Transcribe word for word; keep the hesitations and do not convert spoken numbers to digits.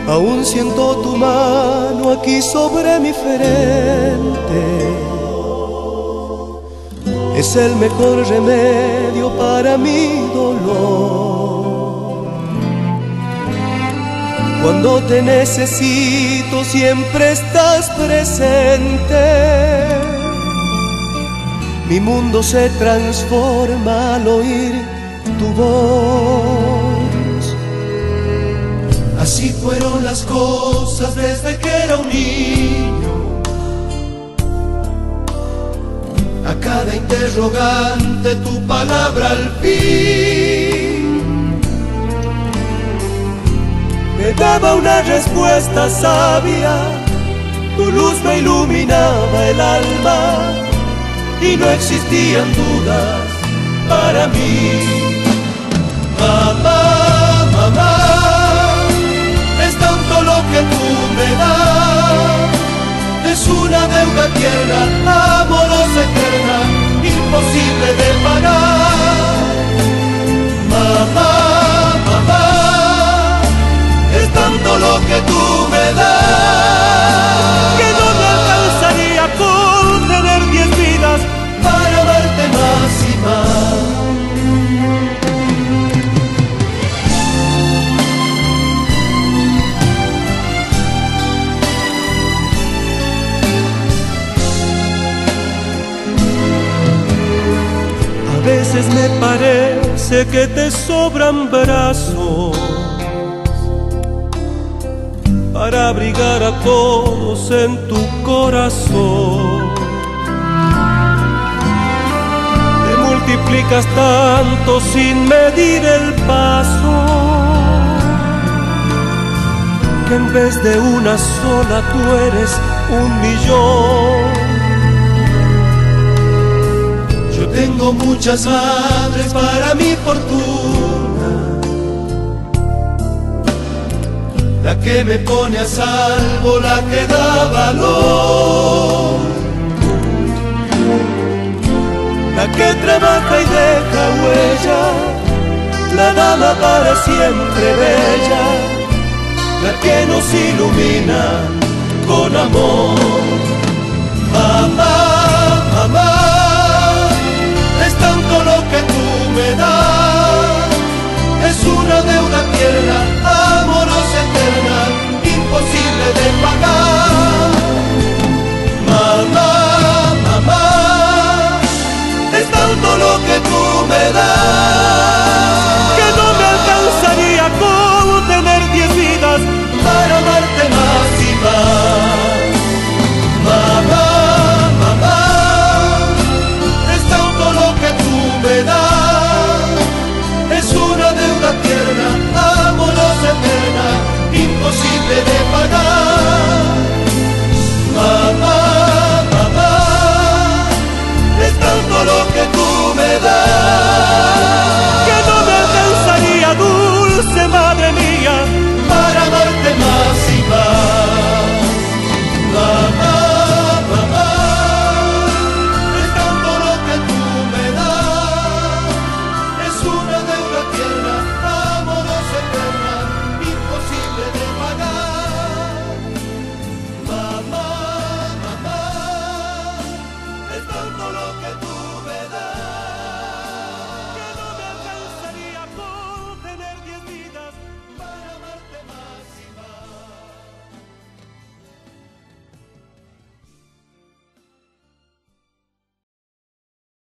Aún siento tu mano aquí sobre mi frente. Es el mejor remedio para mi dolor. Cuando te necesito siempre estás presente. Mi mundo se transforma al oír tu voz. Así fueron las cosas desde que era un niño. A cada interrogante tu palabra al fin me daba una respuesta sabia. Tu luz me iluminaba el alma y no existían dudas para mí. Mamá, mamá, es tanto lo que tú me das. Es una deuda tierna, amorosa, eterna, imposible de pagar. Mamá, mamá, es tanto lo que tú me das, que no me alcanzaría con tener diez vidas para amarte más y más. A veces me parece que te sobran brazos para abrigar a todos en tu corazón. Te multiplicas tanto sin medir el paso, que en vez de una sola tú eres un millón. Yo tengo muchas madres para mi fortuna, la que me pone a salvo, la que da valor, la que trabaja y deja huella, la dama para siempre bella, la que nos ilumina con amor. Mamá, mamá, es tanto lo que tú me das, es una deuda tierna, amorosa, eterna, imposible de pagar. Mamá, mamá, es tanto lo que tú me das, que no me alcanzaría con tener diez vidas para amarte más y más. Mamá, mamá, es tanto lo que tú me das, es una deuda tierna, amorosa, eterna, imposible de pagar. Mamá, mamá, es tanto lo que tú me das, que no me alcanzaría, dulce madre mía, para amarte más y más. Mamá, mamá, es tanto lo que tú me das, es una deuda tierna, amorosa, eterna, imposible de pagar. Mamá, mamá, es tanto lo que